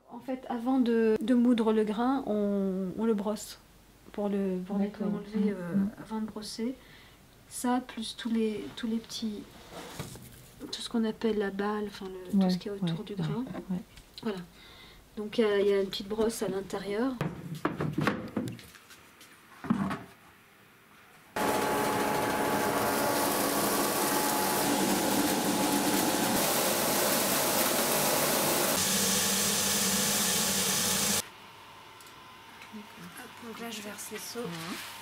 En fait, avant de moudre le grain, on le brosse pour enlever avant de brosser. Ça, plus tous les petits, tout ce qu'on appelle la balle, enfin tout ce qui est autour du grain. Voilà. Donc il y a une petite brosse à l'intérieur. Donc là, je verse les seaux.